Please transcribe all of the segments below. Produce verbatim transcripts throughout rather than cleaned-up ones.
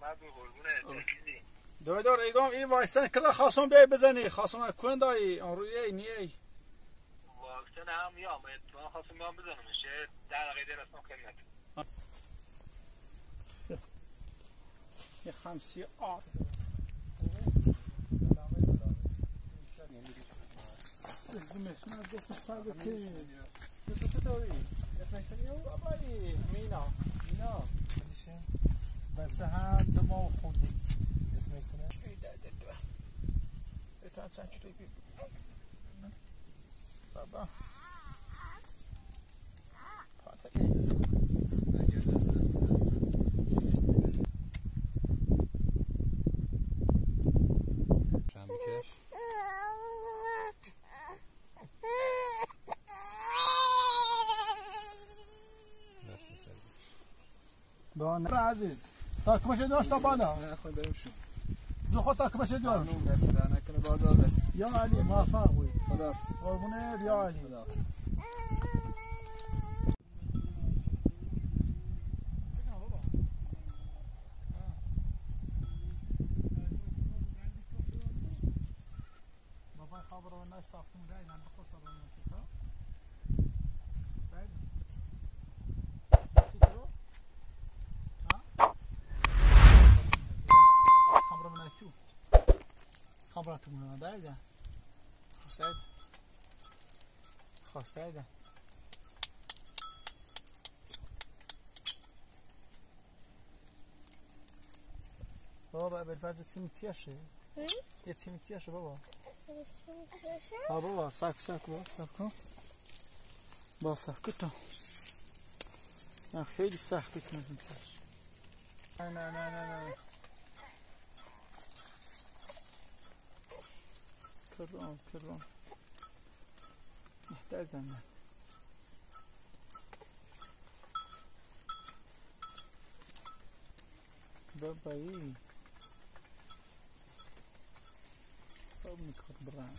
دو دور ایگام این وایسن کلا خواستم بیای بزنی خواستم کن دایی اون روی نیای واکسن هم میام تو خواستم میام بزنمش در دقیقه در اصلا خدمت یه خمسی آت زمستون از دست سرد که دست چطوری؟ دست میسنی او بابایی مینا مینا بچه هم دو ماه خوندی دست میسنه ای ده ده دو بتان چند چطوری بی بابا پاتکی چند بکش با نه عزیز تا کمشه داشت تا بالا نه خواهی بریم شو زو خود تا کمشه داشت ممنون دست در نکنه بازارت یا علی موفق بوی خدا قربونه بیا علی خدا بابا خبر رو نه ساختم رای نه بخواد سر من تو رای سیترو ها خبر من تو خبرت من دایدا خسته خسته بابا بالفرض تیم تیشه یه تیم تیشه بابا ها بابا ساک ساک بابا ساک کن با ساک کن نه خیلی سختی کنم تیش نه نه نه نه نه کرام کرام محتاجم من بابایی خب میکرد برام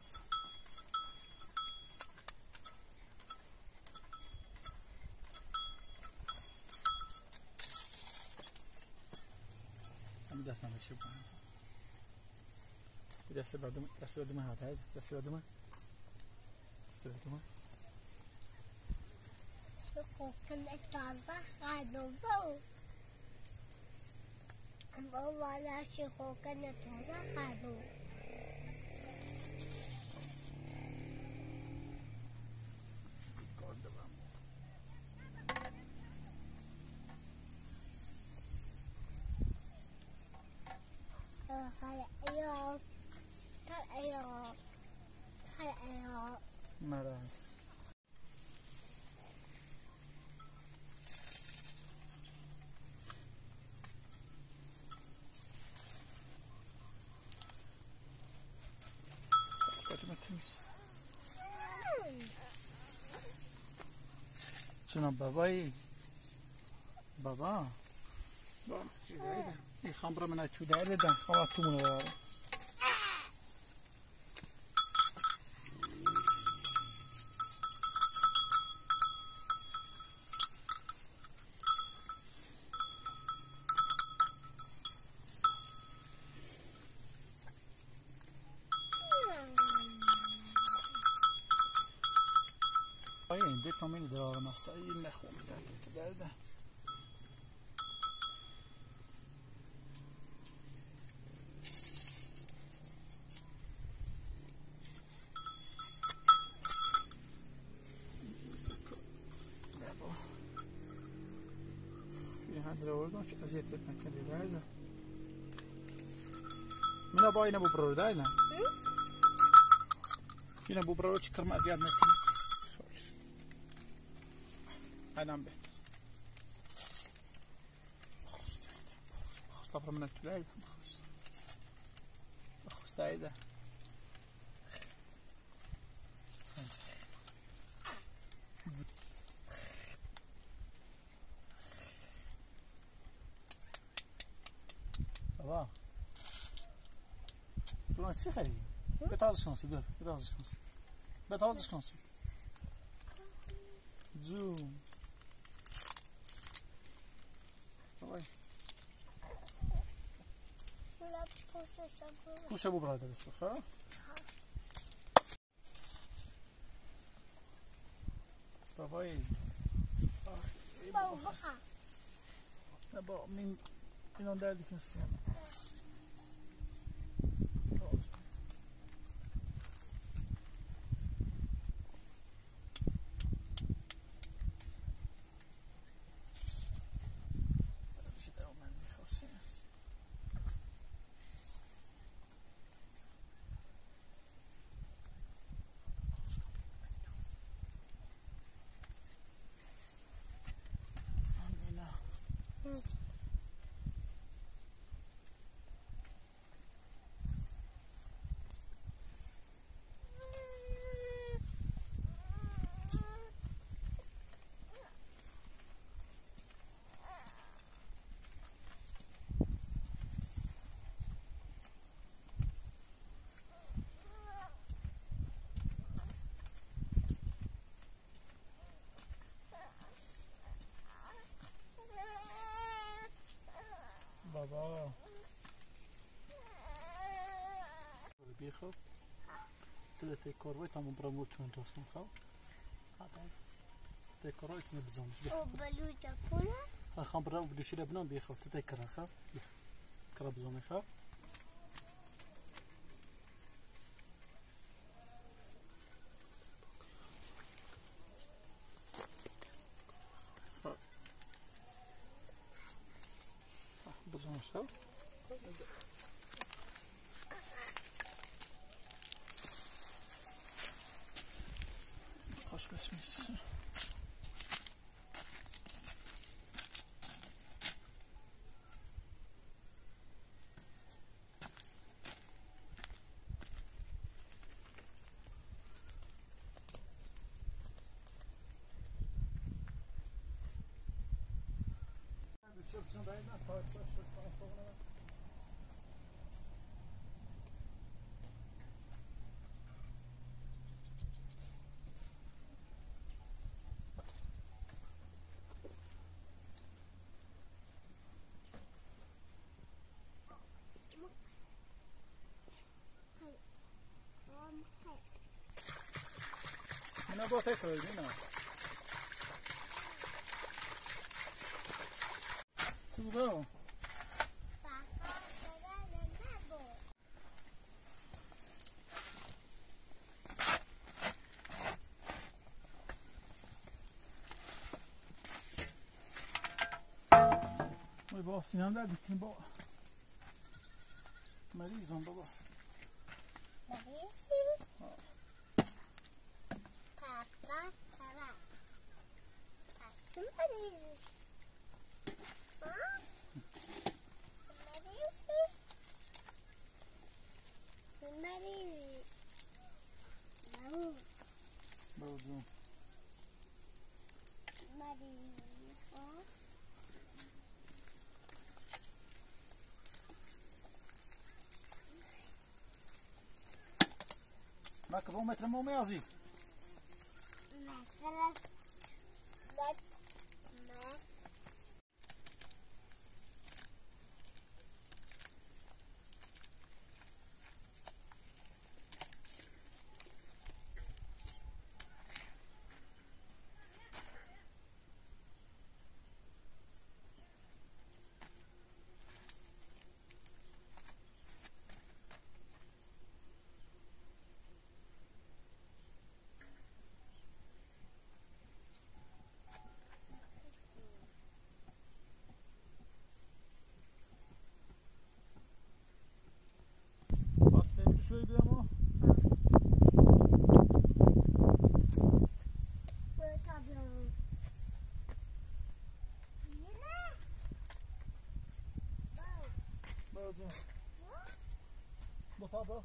هم دست نمیشه کنم دست بعدم دست بعدم هات هاي دست بعدم دست بعدم شو كنت تازه خادو بو بو ولا شو كنت تازه خادو خلاص خلاص خلاص مراس چنا بابایی بابا با چی داره این خمر من تو داره ده خواتون رو این بیت نمی داره مسایی نخون که داره این هندره وردم چه ازیتت نکردی داره من با اینو ببرو داره اینو ببرو چه کم ازیت نکنی أنا بيت خش خش طبعا من التلاجة خش خش تعيدة بابا بابا چه خیلی بتازش کنسی دو بتازش کنسی بتازش کنسی زوم خوش ابو برادر خب بابای بابا نه با من اینان دردی کنسیم بابا بيخو ثلاثة كوروي تام براموتون توصل خو هذا تكروي تنبزون وبلوجة كلها خام برا بدوش لبنان بيخو تذكر خو كربزون خو بزون خو خوش بسمیس با تکرار نه چی بود؟ وای با سینم درد میکنه با مریضم بابا مریضی؟ پاپا چرا؟ پس مریضی؟ ها؟ مریضی؟ مریضی؟ نو بابا جون مریضی ها؟ ما كبو متر مو ميازي مثلا ما شوي بيامو بابا بابا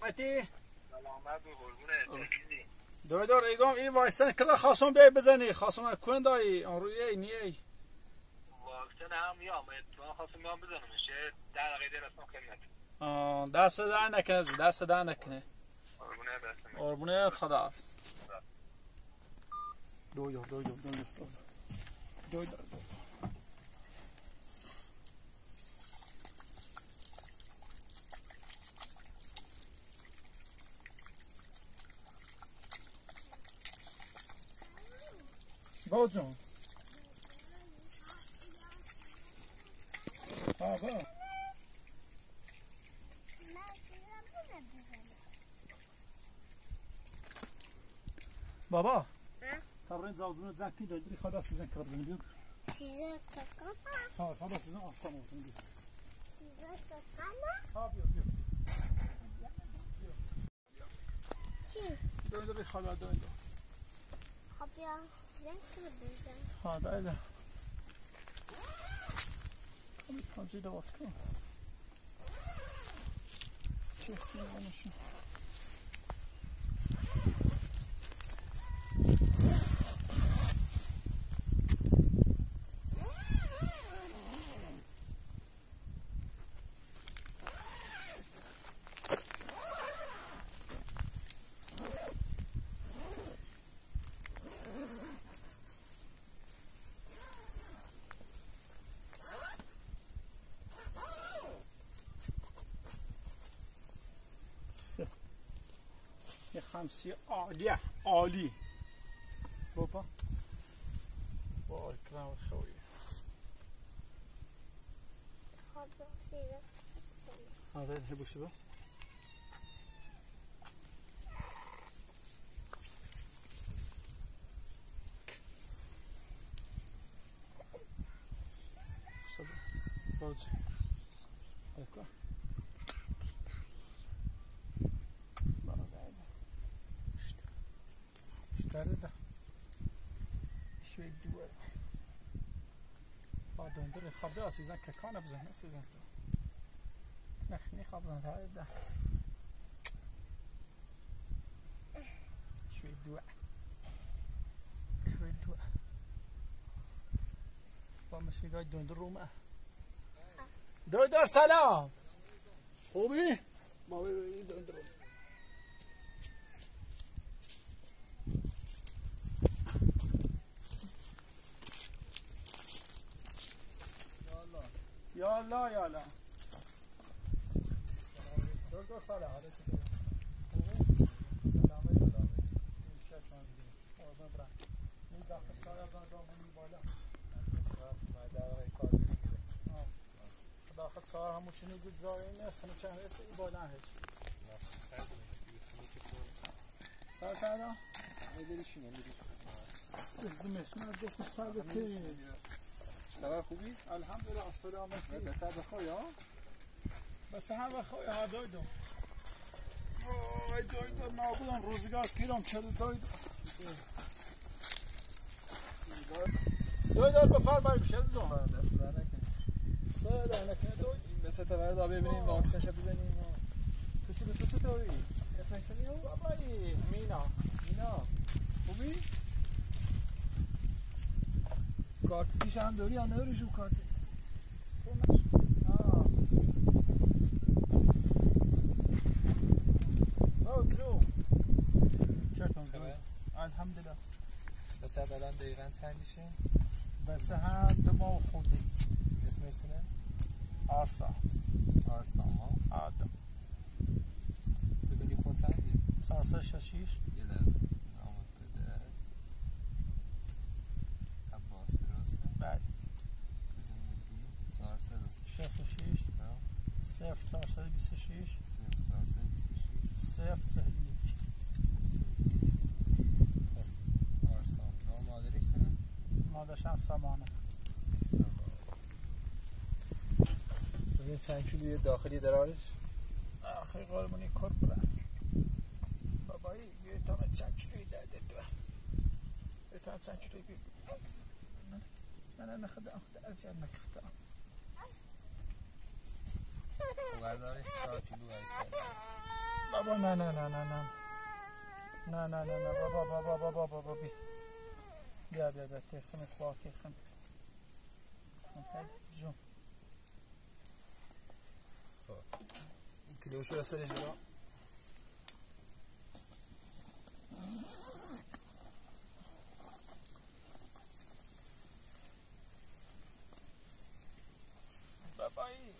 سلامتی سلامت و قربونه چیزی دوی دار ایگام این وایسن کلا خواستم بیای بزنی خواستم کن دایی اون روی نیه واکسن هم میام اتفاقا خواستم میام بزنم شه در دقیقه دیر اصلا خدمت آه دست در نکنه دست در نکنه قربونه دستم قربونه خدا حافظ دوی دار دوی دار دوی دار دوی دار با جون ها با بابا خبرين زوجنا زكي دادري خلاص سيزن كربنا بيو سيزن كاكا ها خلاص سيزن احسن وتنجي سيزن كاكا ها بيو بيو چی؟ دادري خلاص دادري خب بیا سیزن كربنا ها دادري خلي تنزيل واسكو شوف سيزن شو یه خمسی عالیه عالی بابا با اکرام خوی خب بیا سیزن آره هبوشی با صبر باوجی اکا ده شوي دوا بعد ندير خبزة سيزن ككانة بزهنا سيزن نخني خبزة هاي ده شوي دوا شوي دوا بامشي قاعد دون الرومة دو دار سلام خوبي ما بي دون الرومة يا الله يا الله دور دور صالح هذا شكله سلامي سلامي شكرا جزيلا برا من داخل صالح زان زان من بالا ما داخل كار اه داخل صالح هم شنو جد زاينه خلينا نشوف هسه بالا هيك صار هذا میدونی شنو میدونی لازم اسمع دوست صالح خبر خوبی؟ الحمدلله السلامتی بچه بخوای ها؟ بچه هم بخوای ها دویدم آی دویدم نابودم روزگار پیرم چلو دویدم دویدار بفر بایی بشه زمان دست در نکن سه در نکنه دوید این به سته برد آبه ببینیم واکسنش بزنیم تو چی به تو تو دوی؟ افنکسنی ها؟ بابایی مینا مینا خوبی؟ کارت فیش هم داری یا نداری شو کارت؟ آه او جو چطور دوید؟ الحمدلله بچه دارن دقیقا چندیشه؟ بچه هم دو ماه خودی اسمش سنه؟ آرسا آرسا ها؟ آدم ببینی خود چندی؟ سارسا ششیش یه در نامت بده عباس درسته؟ بله زندگی چهارصد شصت و شش صفر چهارصد و بیست و شش صفر چهارصد و بیست و شش صفر چهل و یک آرسا نامادریک سنه؟ مادرش هم سمانه ببین چند کیلوی داخلی درارش؟ آخی قربونی کر برن بابایی یه تامه چند کیلوی داده دو یه تامه چند کیلوی بید نه نه نخدا خدا ازیاد نکخدا بردارش چهار کیلو هست بابا نه نه نه نه نه نه نه نه نه بابا بابا بابا بابا بی بیا بیا بیا تیخم اتباع تیخم جون این کلیوشو بسرش برا بابایی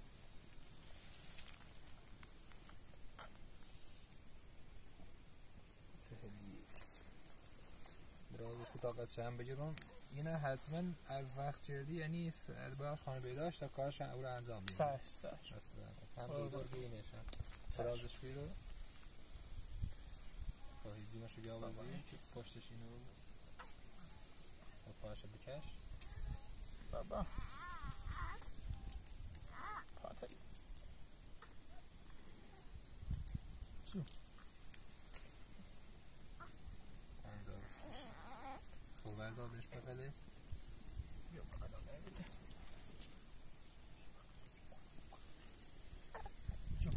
درازش که طاقت شم بگیرم اینه حتما هر وقت جردی یعنی باید خانه بیداش تا کارش او رو انجام بیم سرش سرش هم دیگر بینشم درازش بیرو با هیزیمشو بیا بازی پشتش اینو با پاش بکش بابا پاتری چو خوبر دادش بقله بیا بقلا نمیده جو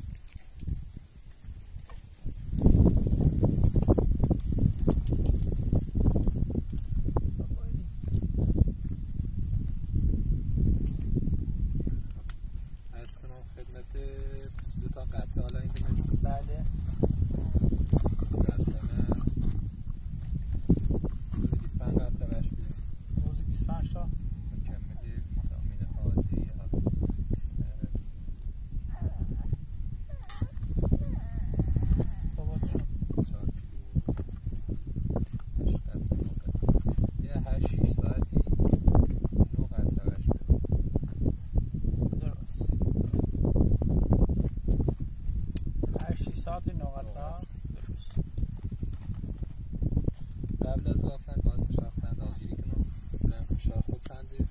از کنم خدمت دو تا قطعه حالا این دمت بله قبل از واکسن باز فشاختن دازگیری کنم برم فشار خود سنده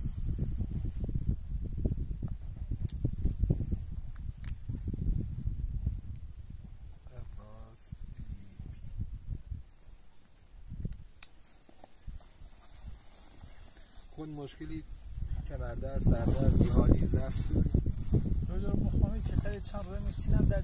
Abbas خود مشکلی کمردر سردر بیحالی زفت داری دکتر مخمامی چطوری چند روی میسینم در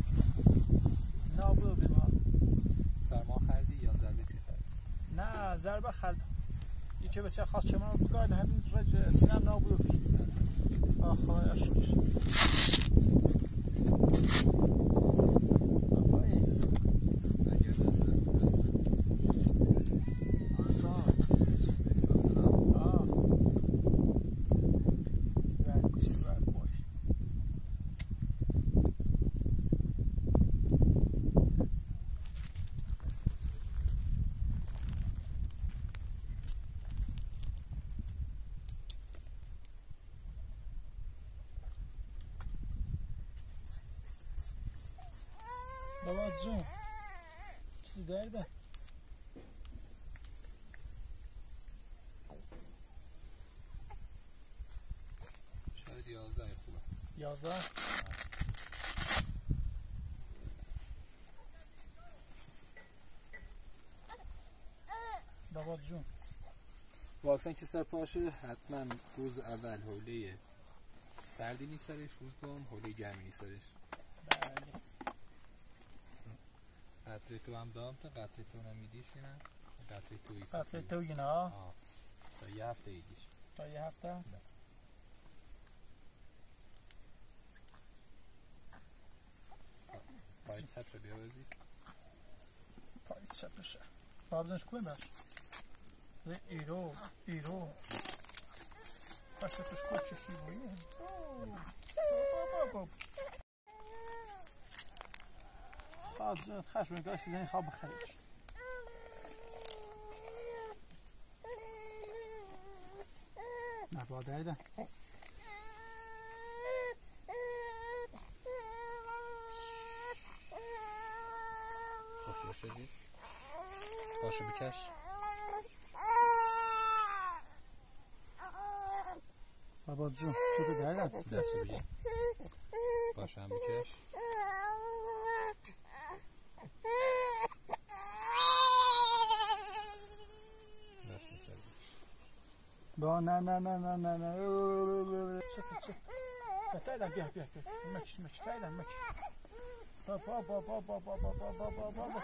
نابود بیمار سرما خریدی یا ضربه چی خریدی؟ نه ضربه خریدم یکی بچه خواست چه من رو بگاید همین رج سینم نابود بید آخواه اشکش بابایی نگرد از آسان آه برد کشی برد باش بابا جون چی درده؟ شاید یازده خوبه یازده؟ بابا جون واکسن که سر پاشه حتما روز اول حوله سردی نیسترش روز دوم حوله گرمی نیسترش بله قطره تو هم دام تا قطره تو نمیدیش نه قطره تو ایست قطره تو اینا آه تا یه هفته ایدیش تا یه هفته پایت سطر بیا بزید پایت سطرشه بابزنش کوه باش ایرو ایرو پس سطرش کوه چشی بایه بابا خواهد خشم نگاه سیزنی خواب بخریش نباده ایده خوش شدید باشو بکش بابا جون چطور دردم دستو بگی باشو هم بکش با نه نه نه نه نه نه چه چه تایدم بیا بیا بیا مچ مچ تایدم مچ بابا بابا بابا بابا بابا بابا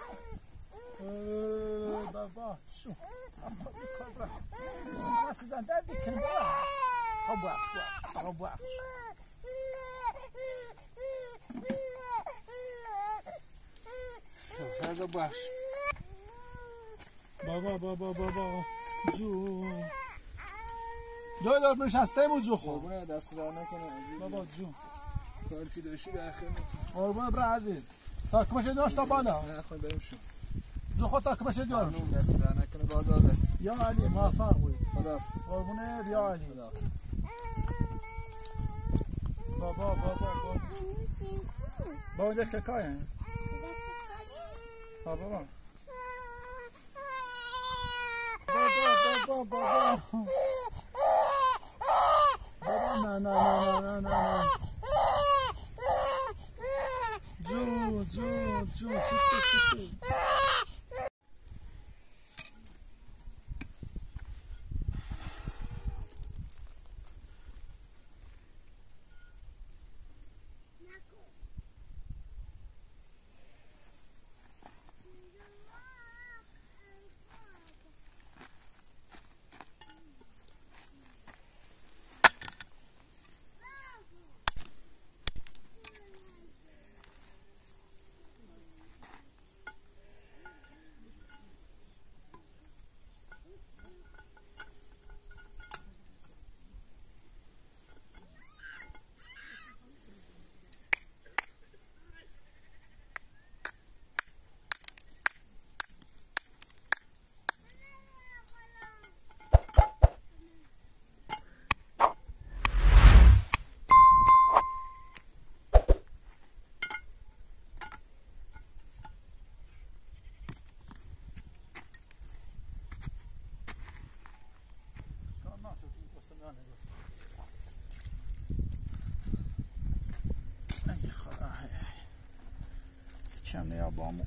بابا شو أما بكرة ما سيزان دادي كن بوا خبوا خبوا هذا باش بابا بابا بابا جو دو دار نشسته بود جو خوب قربونه دست در نکنه عزیز بابا جو کارچی داشتی به آخر قربونه برا عزیز تاکمش داشت تا بالا نه خود بریم شو جو خود تاکمش داشت ممنون دست در نکنه بازازت یا علی موفق بود خدا قربونه یا علی خدا بابا بابا بابا بابا دیگه که کایه بابا بابا بابا بابا بابا نه نه نه نه نه نه جو جو جو چطور چطور ای خدا چنه یا بامو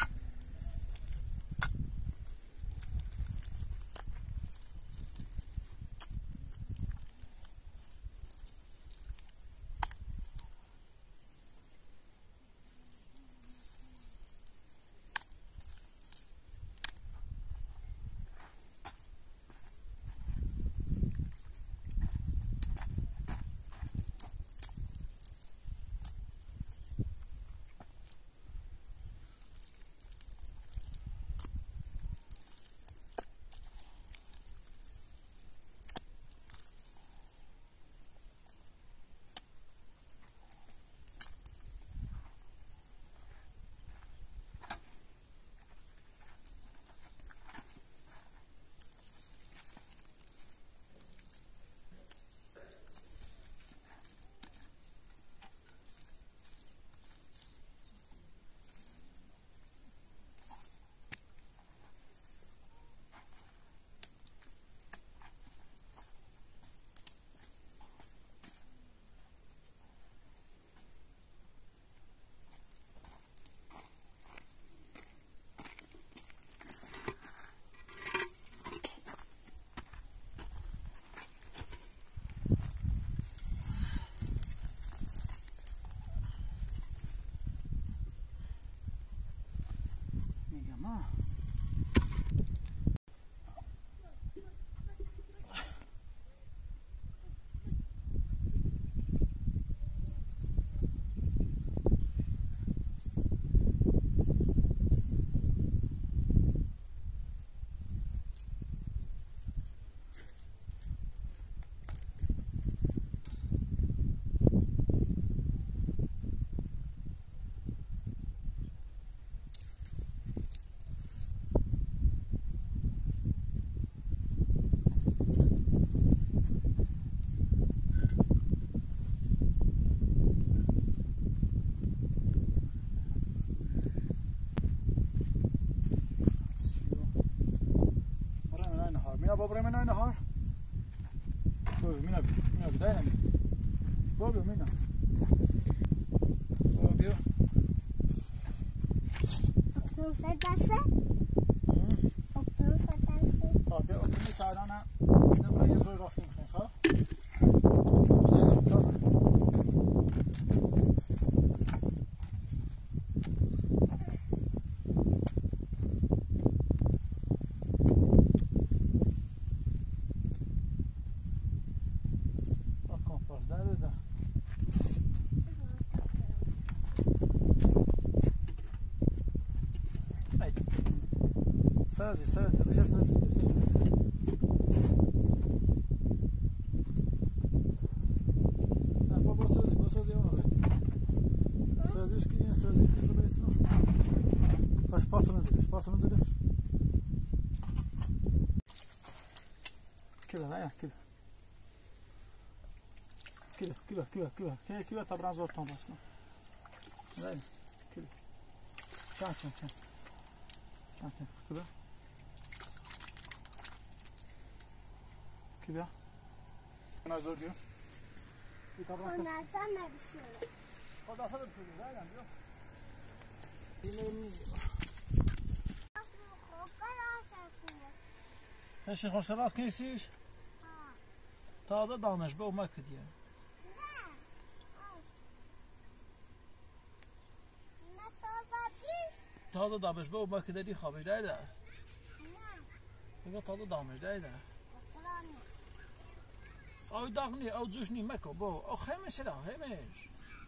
بابا من نهار بابا مینا مینا بدای نمی بابا مینا بابا بیا اکنون فتاسه اکنون فتاسه بابا بیا اکنون چهارانه نبرای یه زوی راست میخوین خواه سازی سازی بشه سازی سازی نه بابا سازی با سازی اونو بید سازیش که این سازی که رو بید باش پاسمون زیرش پاسمون زیرش كده لا كده كده كده كده كده كده كده طبعا زور طن بس لا كده شان شان شان شان كده كده انا زور ديو طبعا انا سامع بشوي خد اصلا بشوي لا لا ايش خوش راس كيسيش تازه دانش به اومد که دیگه نه تازه دیش تازه دامش به اومد که دیگه خوابش دایده نه بگه تازه دامش دایده بقرانه او داغنی او جوشنی مکو بو او خیمش را خیمش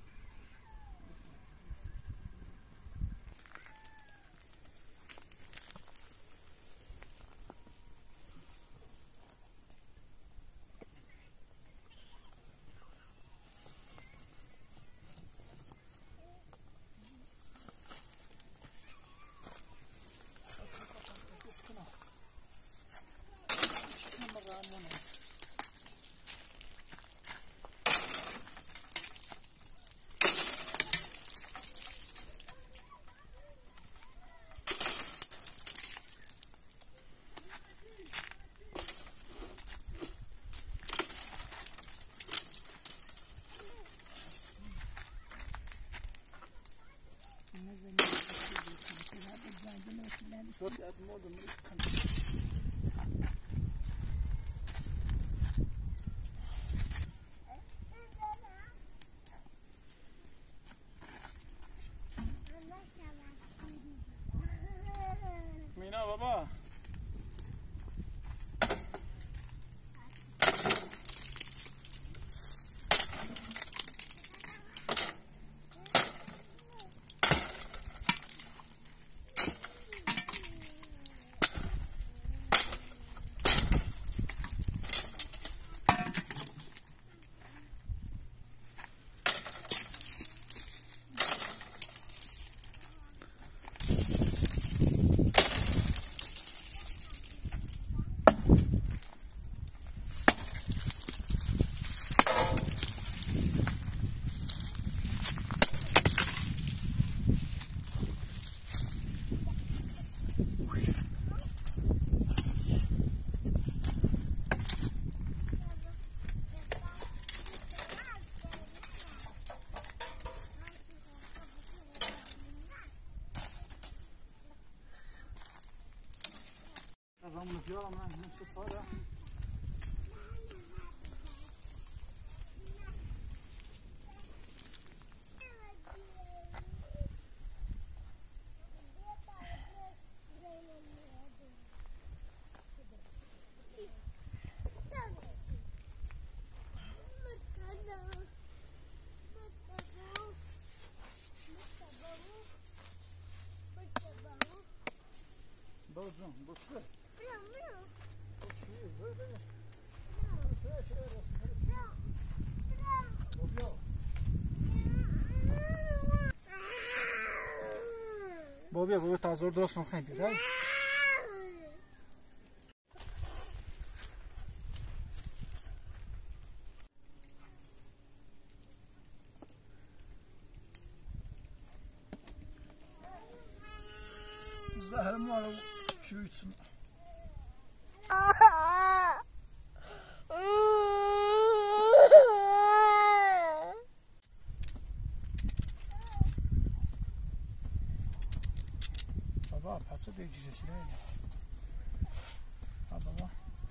What's that more than this country? Mina baba. Vamos no viola, mas não precisa só olhar. Bolzão, bolsão. بابا بابا تازور درست نخواهی بیده زهر مالو شویتسن بابا پس بگیرش نه بابا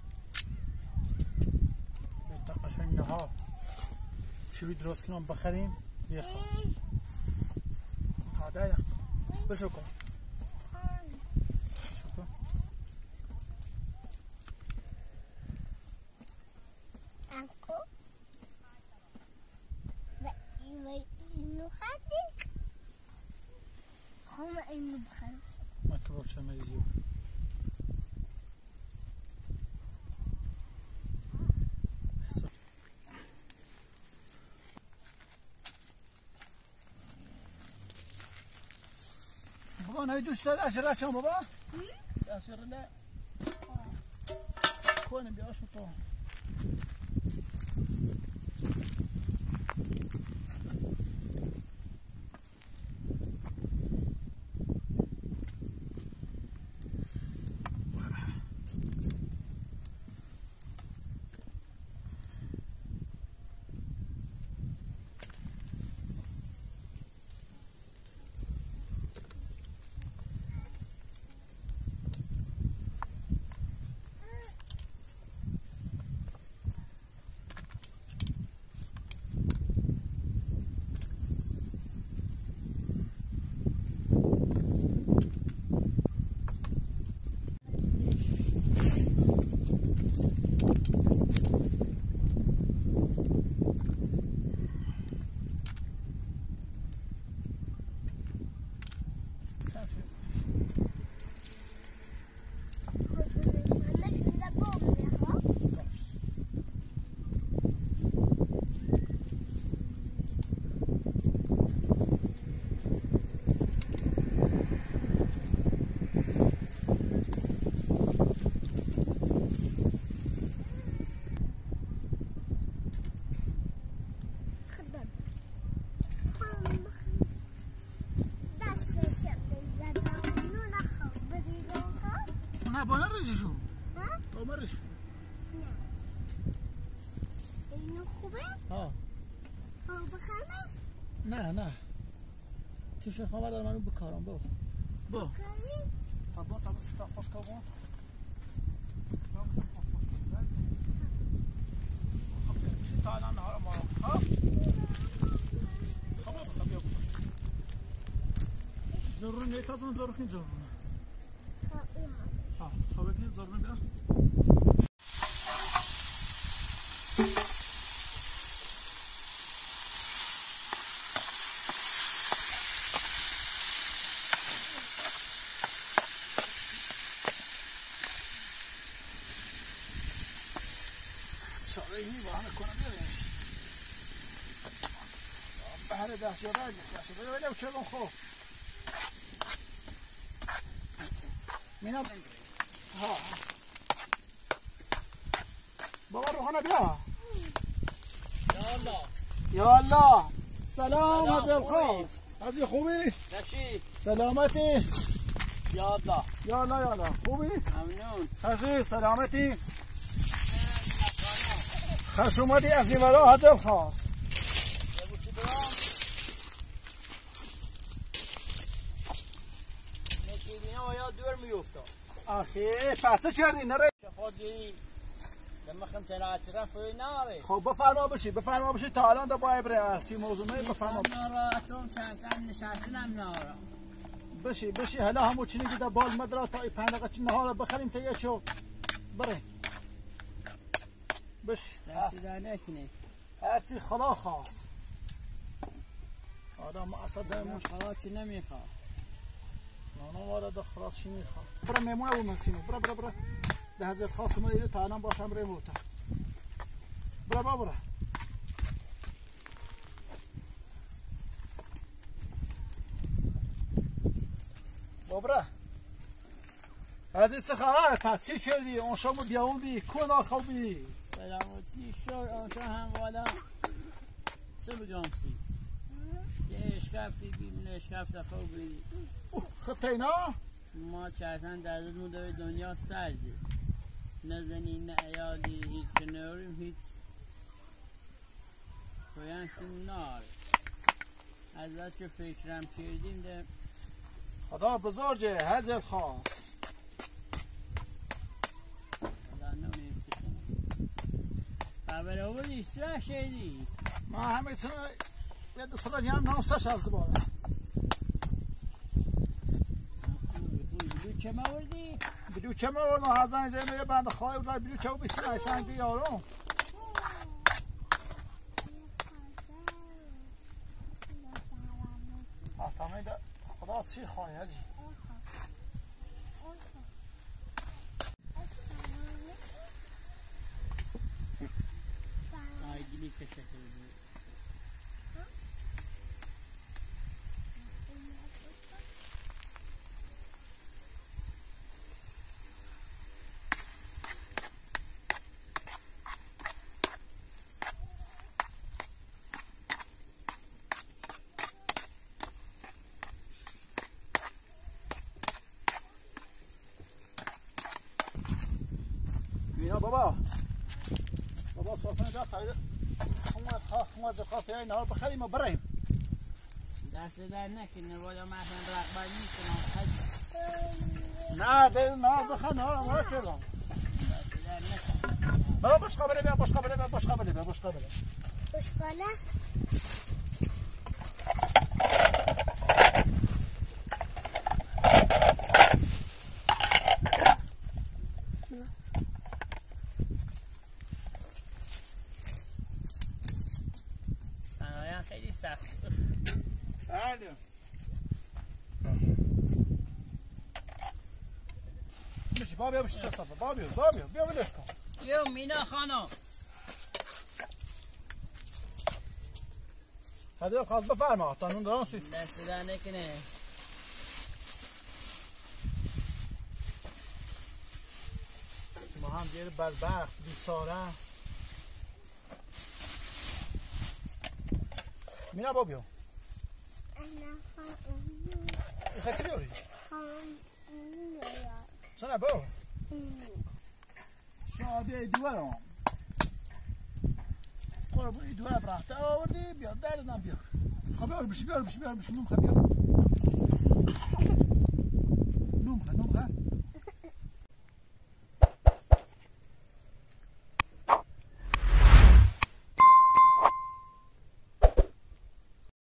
بتقش اینها چوی درست کنم بخریم بخوام هذا بشو کن ما كبرت ماليزيا کنه دوست داری اشره چون بابا؟ اشره نه کنیم بیاش تو نه با نرزشون ها؟ با مرشون نه اینو خوبه؟ ها ها بخرمش؟ نه نه تیشه خبر دار منو بکارم با با بخری؟ با با تا شتا خوش کبون تا الان نهار ما خب خب خب بیا ضرور نیست از اون ضرور کنید ضرور ها خب کنید ضرور بیا شاید می‌بانه کنم بیارم بهر دست یاد دست بده بده چه کن خوب مینا ها بابا روحانه بیا یا الله یا الله سلام حضرت خان حضرت خوبی رشید سلامتی یا الله یا الله یا الله خوبی ممنون حضرت سلامتی خوش اومدی از این ورا حضرت خاص نکیبینا و یا دور میفتاد آخی پچه کردی نره شفاد گیری لما خم تناعترا فوی ناره خب بفرما بشی بفرما بشی تا الان دا باید بره سی موضوع می بفرما نارا اتوم چند سن نشستنم نارا بشی بشی هلا همو چینی که دا بال مدرا تا ای پنج دقیقه چی نهار بخریم تا یه چو بره بشی دستی نکنی هرچی خدا خواست آدم اصد مش خدا چی نمیخواد نانا وارد خلاص چی میخواد برا میمونه و مسیمو برا برا برا ده حضرت خاص اومده تا الان باشم ریموتا برا برا برا بابرا حضرت چه خبر پس چی کردی اون شما بیاون بی کنا خوبی سلامتی شور آنجا هم والا چه بگم سی یه اشکفتی بیمون اشکفت خوبی خطینا ما چهتن در مدوی دنیا سرده نه زنی نه ایالی هیچ نوریم هیچ کوینسیم نار از از که فکرم کردیم ده خدا بزرگه حضرت خواست خدا نمیم چی کنم خبر او نیست را شدی ما همه چه یه دو ساله هم نامسش از دوباره بلو چه موردی؟ بلو چه موردن هزن زمه یه بند خواهی و زای بلو چه و بیسی نایسنگ بیارم حتمه ده خدا چی خواهی هجی آیدیلی که شکل بود مینا بابا بابا صافن جا تایید خما خما جا خاطر این نهار بخریم و بریم دست در نکنه والا من اصلا رقبت نیستم نه ده نه بخر نهار ما کردم دست در نکنه بابا باش قابله بیا باش قابله بیا باش قابله بیا باش قابله باش قابله خیلی سخت بله میشه بابا بیا بشه صفا بابا بیا بابا بیا بیا ولش کن بیا مینا خانم هذا خلاص بفرما تانون دارن سوی دست در نکنه ما هم دیر بدبخت بیچاره مینا بابا بیا انا خانم این خیلی بیاری خانم چرا بابا شابه دوارم قربو ای دوار برخته آوردی بیا دردم بیا خب بیار بشی بیار بشی بیار بشی نون خب بیار